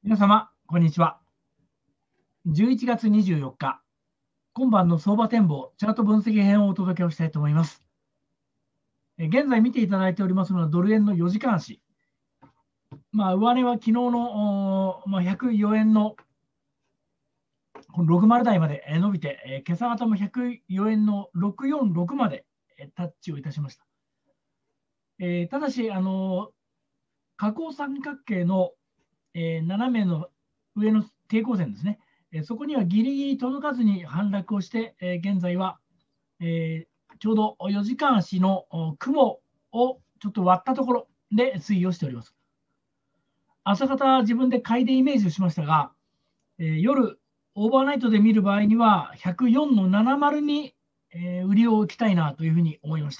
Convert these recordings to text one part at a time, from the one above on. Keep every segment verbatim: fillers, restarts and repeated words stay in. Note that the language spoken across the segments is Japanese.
皆様、こんにちは。じゅういちがつにじゅうよっか、今晩の相場展望、チャート分析編をお届けをしたいと思います。現在見ていただいておりますのは、ドル円のよじかん足。まあ、上値は昨日の、まあ、ひゃくよえんのこのろくじゅう台まで伸びて、今朝方もひゃくよえんのろくひゃくよんじゅうろくまでタッチをいたしました。えー、ただし、あの下降三角形の、えー、斜めの上の抵抗線ですね。そこにはギリギリ届かずに反落をして、現在は、えー、ちょうどよじかん足の雲をちょっと割ったところで推移をしております。朝方、自分で買いでイメージをしましたが、えー、夜、オーバーナイトで見る場合には、ひゃくよんのななじゅうに、えー、売りを置きたいなというふうに思いました。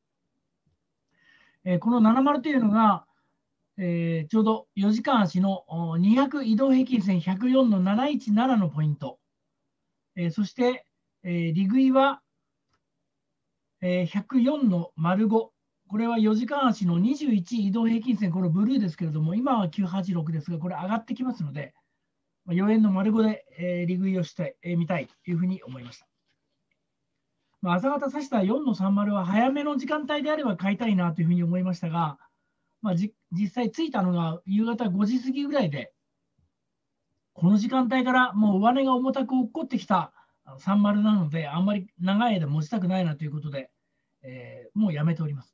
えー、このななじゅうというのが、えー、ちょうどよじかん足のにひゃく移動平均線ひゃくよんのななひゃくじゅうななのポイント、えー、そして、えー、利食いは、えー、ひゃくよんの丸ご、これはよじかん足のにじゅういち移動平均線、これブルーですけれども、今はきゅうはちろくですが、これ上がってきますので、よえんの丸ごで、えー、利食いをしてみ、えー、たいというふうに思いました。まあ、朝方指したよんのさんじゅうは早めの時間帯であれば買いたいなというふうに思いましたが、まあ、じ実際ついたのが夕方ごじ過ぎぐらいで、この時間帯からもう上値が重たく落っこってきたさんじゅうなので、あんまり長い間持ちたくないなということで、えー、もうやめております。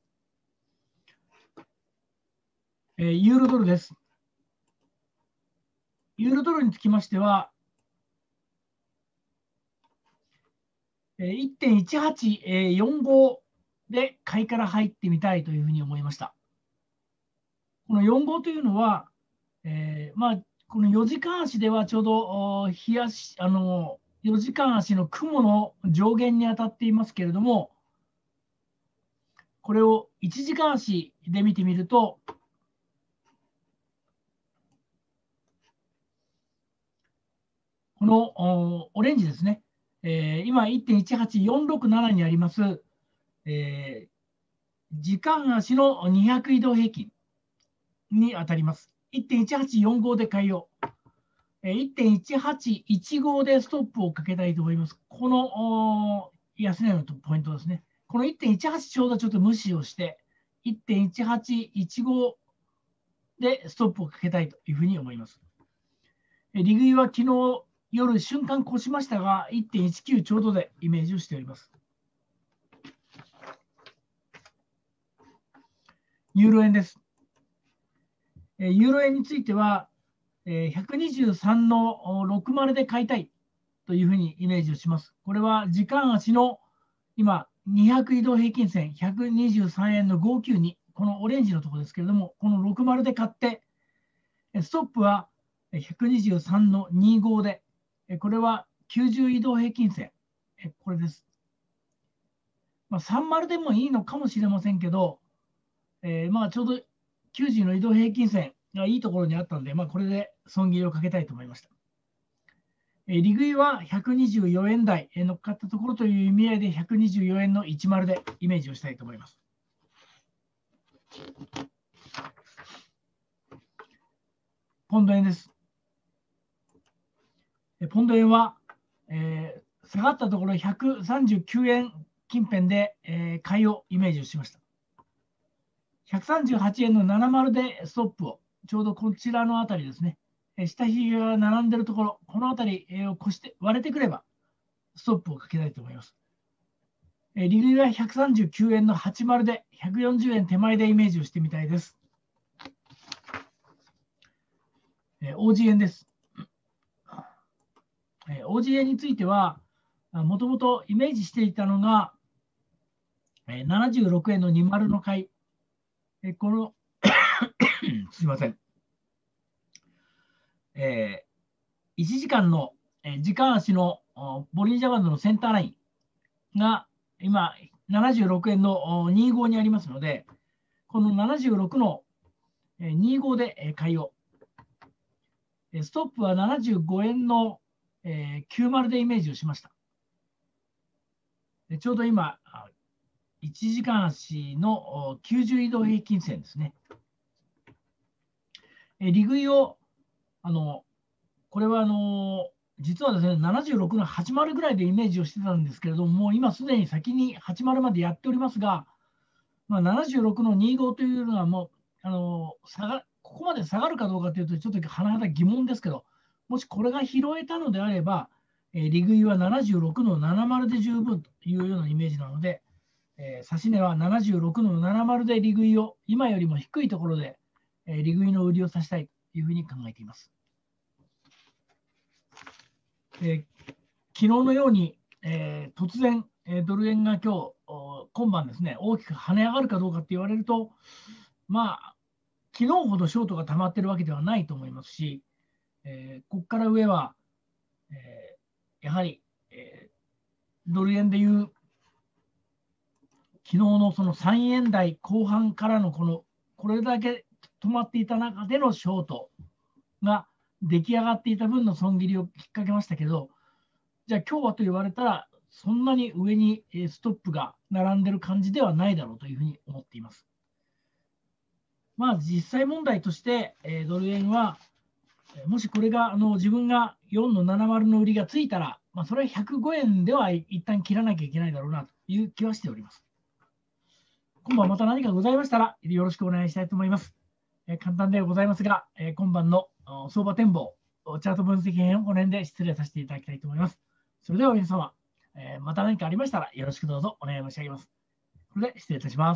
えー、ユーロドルです。ユーロドルにつきましては、いってんいちはちよんご で買いから入ってみたいというふうに思いました。このよんごというのは、えー、まあ、このよじかん足ではちょうど冷やしあのよじかん足の雲の上限に当たっていますけれども、これをいちじかん足で見てみると、このオレンジですね、えー、今 いってんいちはちよんろくなな にあります、えー、時間足のにひゃく移動平均に当たります。いってんいちはちよんご で買いを、いってんいちはちいちご でストップをかけたいと思います。この安値のポイントですね。この いってんいちはち ちょうどちょっと無視をして、いってんいちはちいちご でストップをかけたいというふうに思います。利食いは昨日夜瞬間越しましたが、いってんいちきゅう ちょうどでイメージをしております。ユーロ円です。ユーロ円については、ひゃくにじゅうさんのろくじゅうで買いたいというふうにイメージをします。これは時間足の今、にひゃく移動平均線ひゃくにじゅうさんえんのごひゃくきゅうじゅうに、このオレンジのところですけれども、このろくじゅうで買って、ストップはひゃくにじゅうさんのにじゅうごで、これはきゅうじゅう移動平均線、これです。まあ、さんじゅうでもいいのかもしれませんけど、えー、まあちょうどきゅうじゅうの移動平均線がいいところにあったので、まあ、これで損切りをかけたいと思いました。えー、利食いはひゃくにじゅうよえん台乗っかったところという意味合いでひゃくにじゅうよえんのじゅうでイメージをしたいと思います。ポンド円です。ポンド円は、えー、下がったところひゃくさんじゅうきゅうえん近辺で、えー、買いをイメージをしました。ひゃくさんじゅうはちえんのななじゅうでストップを、ちょうどこちらのあたりですね、下髭が並んでいるところ、このあたりを越して割れてくれば、ストップをかけたいと思います。利食いはひゃくさんじゅうきゅうえんのはちじゅうで、ひゃくよんじゅうえん手前でイメージをしてみたいです。オージー 円です。オージー 円については、もともとイメージしていたのが、ななじゅうろくえんのにじゅうの買い、このすみません、えー、いちじかんの時間足のボリンジャーバンドのセンターラインが今ななじゅうろくえんのにじゅうごにありますので、このななじゅうろくのにじゅうごで買いを、ストップはななじゅうごえんのきゅうじゅうでイメージをしました。ちょうど今、いちじかん足のきゅうじゅう移動平均線ですね。利食いをあのこれはあの実はですね、ななじゅうろくのはちじゅうぐらいでイメージをしてたんですけれども、もう今すでに先にはちじゅうまでやっておりますが、まあ、ななじゅうろくのにじゅうごというのはもうあの下がここまで下がるかどうかというと、ちょっと甚だ疑問ですけど、もしこれが拾えたのであれば、えー、利食いはななじゅうろくのななじゅうで十分というようなイメージなので、えー、指値はななじゅうろくのななじゅうで利食いを今よりも低いところで、えー、利食いの売りをさせたいというふうに考えています。えー、昨日のように、えー、突然、えー、ドル円が今日、今晩ですね、大きく跳ね上がるかどうかって言われると、まあ、昨日ほどショートが溜まっているわけではないと思いますし、えー、ここから上は、えー、やはり、えー、ドル円でいう、昨日のそのさんえん台後半からのこの、これだけ止まっていた中でのショートが出来上がっていた分の損切りをきっかけましたけど、じゃあ今日はと言われたら、そんなに上にストップが並んでる感じではないだろうというふうに思っています。まあ、実際問題として、えー、ドル円は、もしこれがあの自分がよんのななじゅうの売りがついたら、まあ、それはひゃくごえんでは一旦切らなきゃいけないだろうなという気はしております。今晩また何かございましたら、よろしくお願いしたいと思います。えー、簡単ではございますが、えー、今晩の相場展望、チャート分析編をこの辺で失礼させていただきたいと思います。それでは皆様、えー、また何かありましたらよろしくどうぞお願い申し上げます。これで失礼いたします。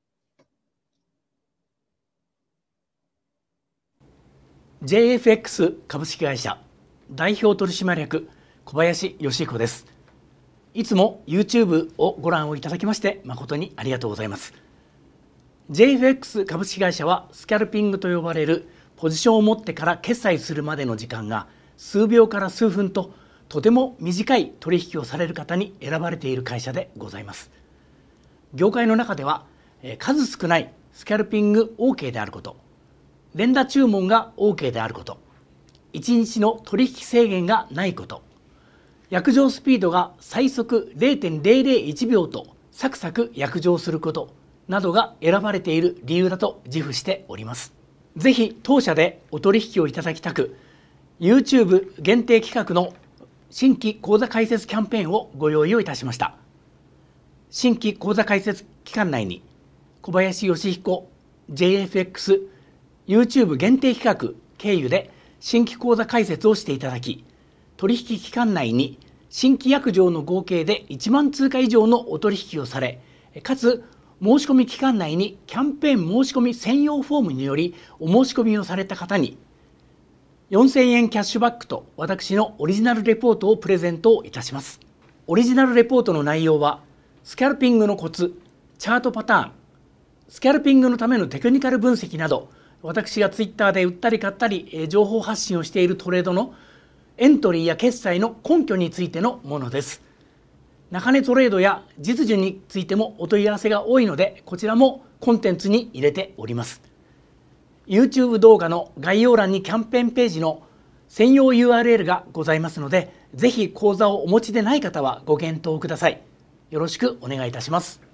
ジェイエフエックス 株式会社代表取締役小林義彦です。いつも YouTube をご覧をいただきまして誠にありがとうございます。 ジェイエフエックス 株式会社はスキャルピングと呼ばれるポジションを持ってから決済するまでの時間が数秒から数分ととても短い取引をされる方に選ばれている会社でございます。業界の中では数少ないスキャルピング OK であること、連打注文が OK であること、いちにちの取引制限がないこと、約定スピードが最速 れいてんぜろぜろいちびょうとサクサク約定することなどが選ばれている理由だと自負しております。ぜひ当社でお取引をいただきたく、 YouTube 限定企画の新規口座開設キャンペーンをご用意をいたしました。新規口座開設期間内に小林義彦 ジェイエフエックスYouTube 限定企画経由で新規口座開設をしていただき、取引期間内に新規約定の合計でいちまん通貨以上のお取引をされ、かつ申し込み期間内にキャンペーン申し込み専用フォームによりお申し込みをされた方によんせんえんキャッシュバックと私のオリジナルレポートをプレゼントいたします。オリジナルレポートの内容はスキャルピングのコツ、チャートパターン、スキャルピングのためのテクニカル分析など、私がツイッターで売ったり買ったり情報発信をしているトレードのエントリーや決済の根拠についてのものです。中値トレードや実需についてもお問い合わせが多いので、こちらもコンテンツに入れております。YouTube 動画の概要欄にキャンペーンページの専用 ユーアールエル がございますので、ぜひ講座をお持ちでない方はご検討ください。よろしくお願いいたします。